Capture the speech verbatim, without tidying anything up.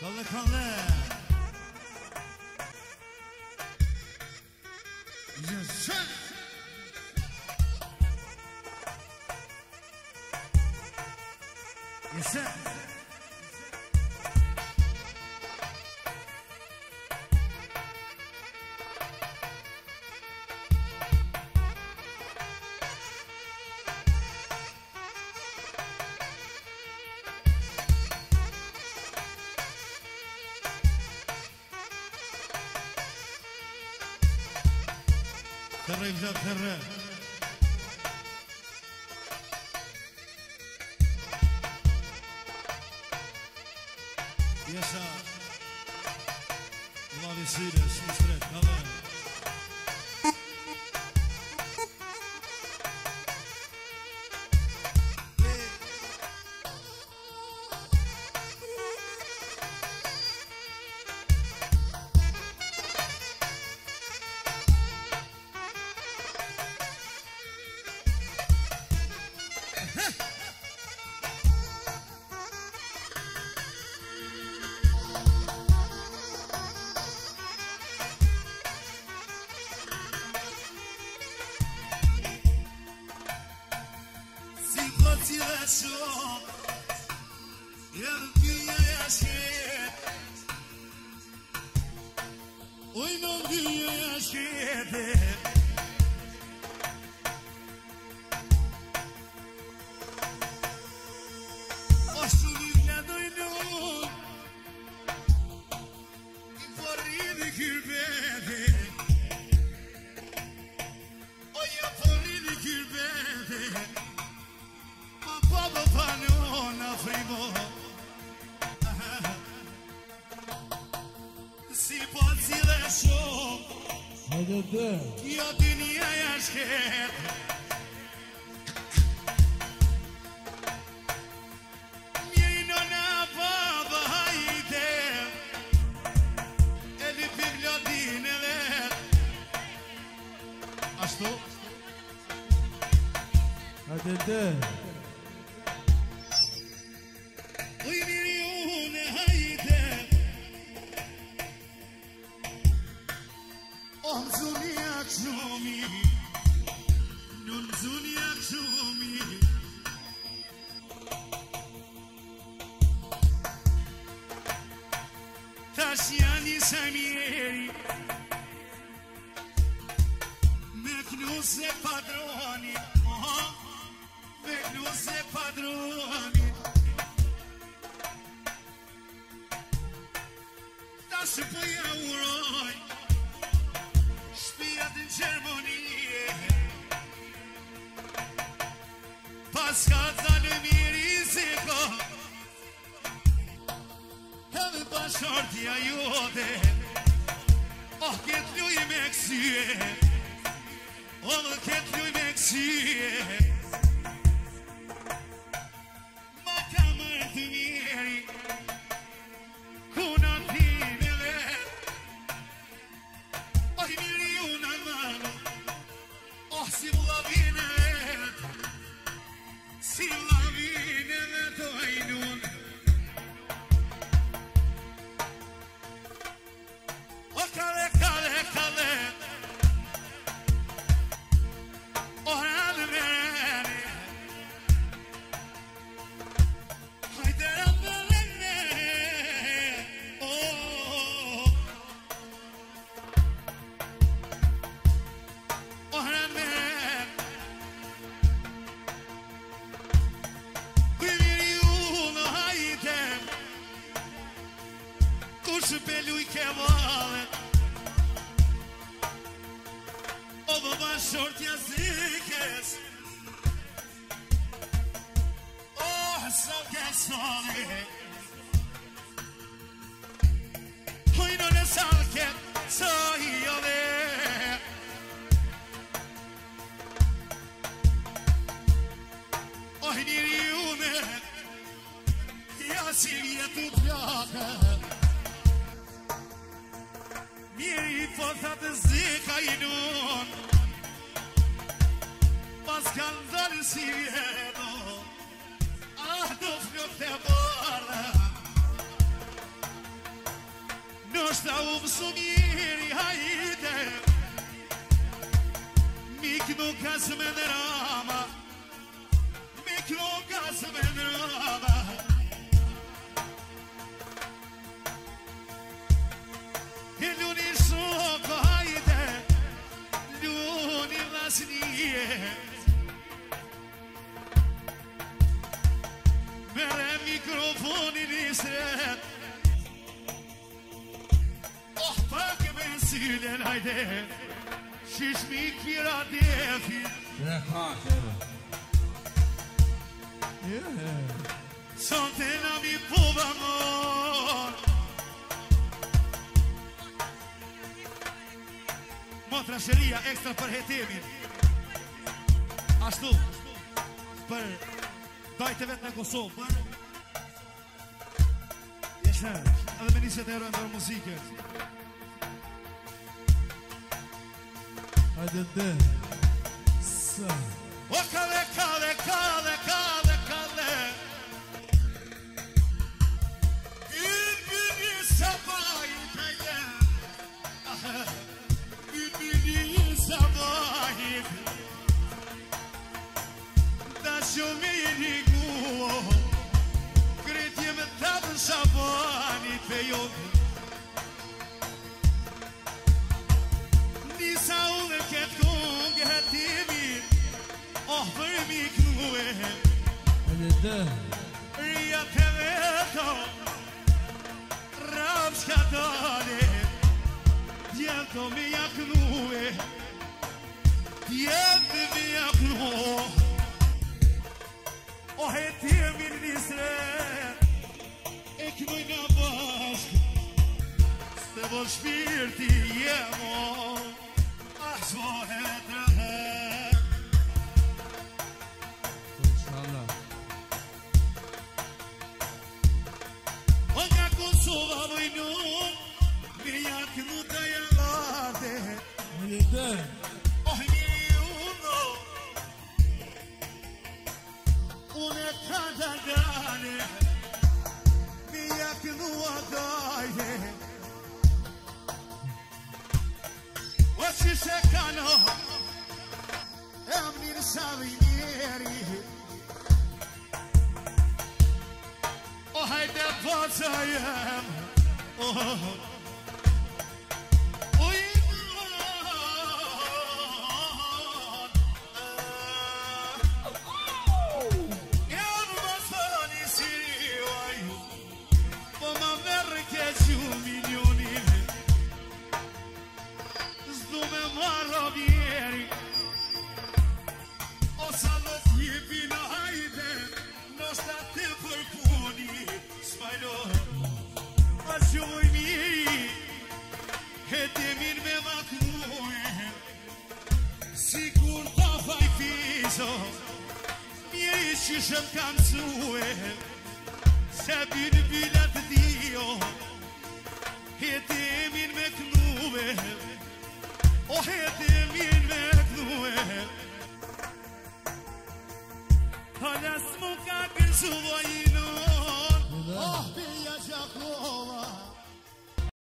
Kalle kalle. Yes sir. Yes sir. Terre güzel terre. Yaşa. Ulan Sirius, Mistret, kalle. Ndoshta u mësu njëri hajde Mik nuk ka së me drama Mik nuk ka së me drama E luni shoko hajde Luni vlasnije Mere mikrofonin i sret Oh, pak me sylen hajde Shish mi kjera defin Son të na mi pova mor Motra shëria ekstra për hetimin Ashtu Për dajte vetë në Kosovë Për Jeshe Edhe me njëse të erojnë për muzike Hajde dhe Sa O kale, kale, kale, kale, kale Bir bir bir sabahı peye Bir bir bir sabahı Da shumiri gu Kretjem tabë shabani pejo Nisa u dhe ketë kongë hetimin Oh, për mi knue Hajde dhe Ria të veto Rap shka dale Djeto me jaknue Djeto me jaknue O hetimin nisre E knoj nga bashk Së bo shpirti jemo Ah, zvohet rëhet Inshallah O nga Kosova vojnun Me jaknu të jalate Hajde dhe Oh një uno Une ka të gane Me jaknu adajde O që se kano E mirë sa vijneri O hajde poca jem Oh O i dron Jam basani sirioj Po ma merë kequ milionin Zdu me marro vjeri O sa do t'jepi në hajde Nosta të përpuni Smajlo A shuj miri Hetimin me maknue Sigur ta faj fiso Mjeri që shëm kam sue Se bin bilet dio Hetimin me knue